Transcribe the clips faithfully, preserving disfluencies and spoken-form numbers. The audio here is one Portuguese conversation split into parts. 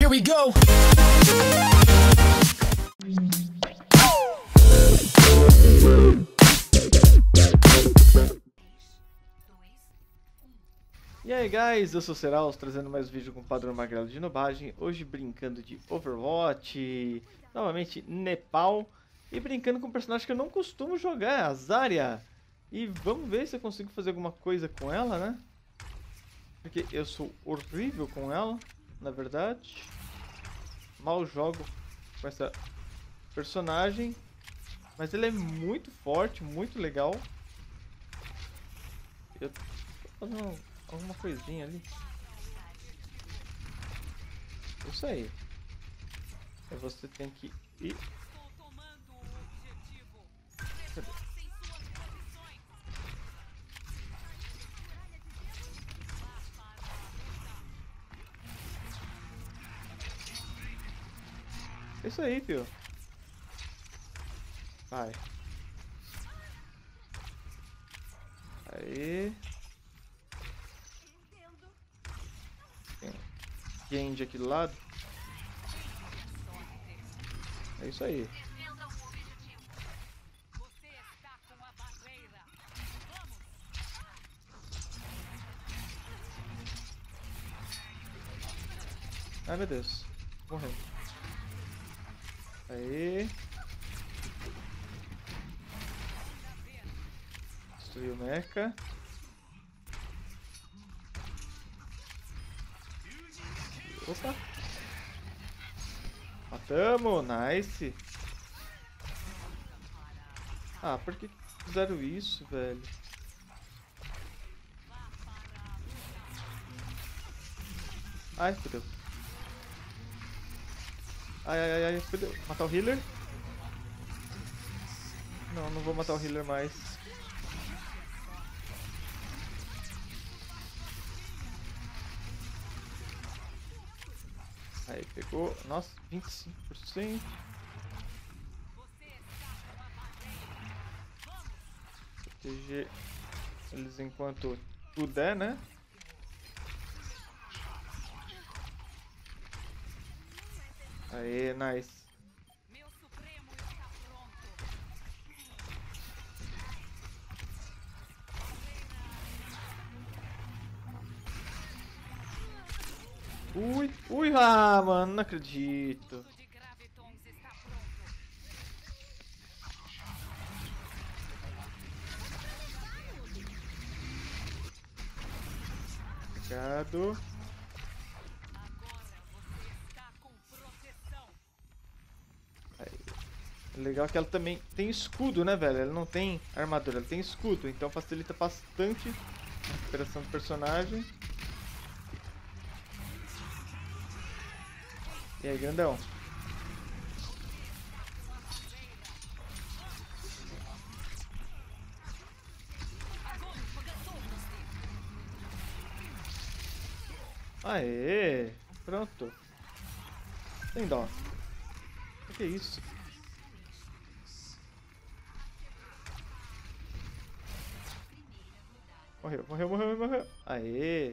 we go. E aí guys, eu sou o Seraus, trazendo mais um vídeo com o padrão magrelo de nobagem. Hoje brincando de Overwatch, novamente Nepal. E brincando com um personagem que eu não costumo jogar, a Zarya. E vamos ver se eu consigo fazer alguma coisa com ela, né? Porque eu sou horrível com ela, na verdade. Mal jogo com essa personagem. Mas ele é muito forte, muito legal. Eu tô fazendo alguma coisinha ali. Isso aí. Aí você tem que ir. Cadê? Isso aí, filho. Vai. Aí. Tem Genji aqui do lado. É isso aí. Ai meu Deus. Morreu. Aí. Destruiu o mecha. Opa. Matamos, nice. Ah, por que fizeram isso, velho? Ai, fodeu. Ai, ai, ai, ai, fodeu. Matar o healer? Não, não vou matar o healer mais. Aí, pegou. Nossa, vinte e cinco por cento. Proteger eles enquanto puder, né? Aê, nice. Ui, ui, ah, mano, não acredito. Obrigado. Aí. O legal é que ela também tem escudo, né, velho? Ela não tem armadura, ela tem escudo, então facilita bastante a recuperação do personagem. E aí, grandão? Aê! Pronto. Sem dó. O que é isso? Morreu, morreu, morreu, morreu. Aê!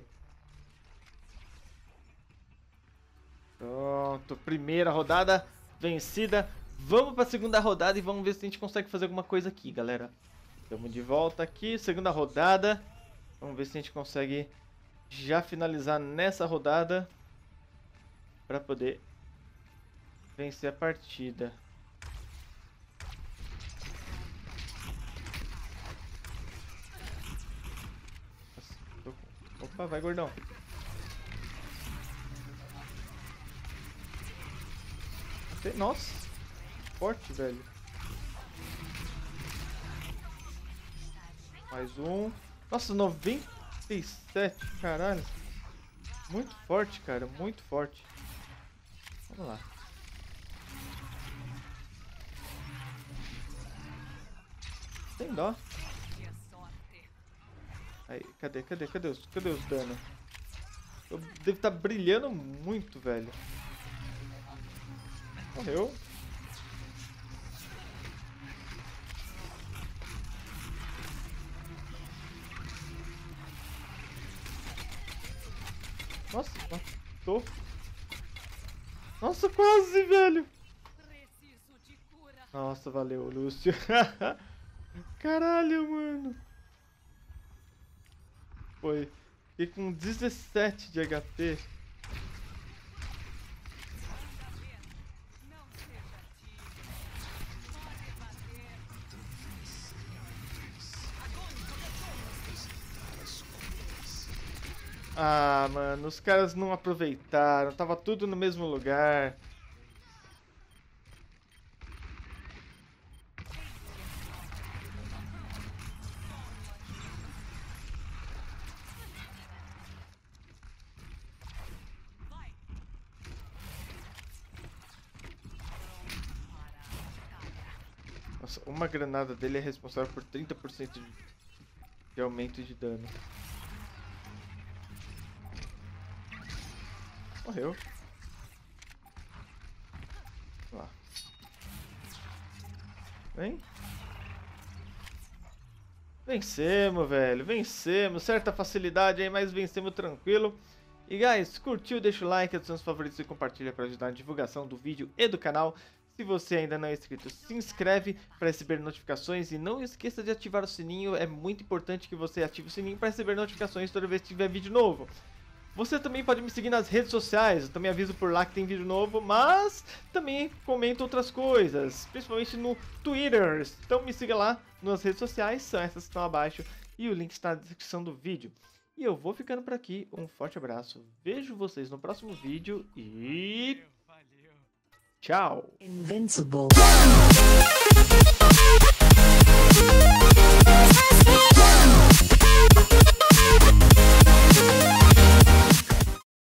Pronto, primeira rodada vencida. Vamos para a segunda rodada e vamos ver se a gente consegue fazer alguma coisa aqui, galera. Estamos de volta aqui, segunda rodada. Vamos ver se a gente consegue já finalizar nessa rodada para poder vencer a partida. Opa, vai, gordão. Nossa, forte, velho. Mais um. Nossa, noventa e sete, caralho. Muito forte, cara, muito forte. Vamos lá. Sem dó. Aí, cadê, cadê, cadê os, cadê os danos? Eu devo estar brilhando muito, velho. Morreu. Nossa, matou. Nossa, quase, velho. Nossa, valeu, Lúcio. Caralho, mano. Foi. Fiquei com dezessete de H P. Ah, mano, os caras não aproveitaram. Tava tudo no mesmo lugar. Nossa, uma granada dele é responsável por trinta por cento de, de aumento de dano. Morreu. Lá. Vem. Vencemos, velho. Vencemos. Certa facilidade aí, mas vencemos tranquilo. E, guys, curtiu? Deixa o like, adiciona os favoritos e compartilha para ajudar na divulgação do vídeo e do canal. Se você ainda não é inscrito, se inscreve para receber notificações e não esqueça de ativar o sininho. É muito importante que você ative o sininho para receber notificações toda vez que tiver vídeo novo. Você também pode me seguir nas redes sociais, eu também aviso por lá que tem vídeo novo, mas também comento outras coisas, principalmente no Twitter. Então me siga lá nas redes sociais, são essas que estão abaixo e o link está na descrição do vídeo. E eu vou ficando por aqui, um forte abraço, vejo vocês no próximo vídeo e... tchau! Invincible.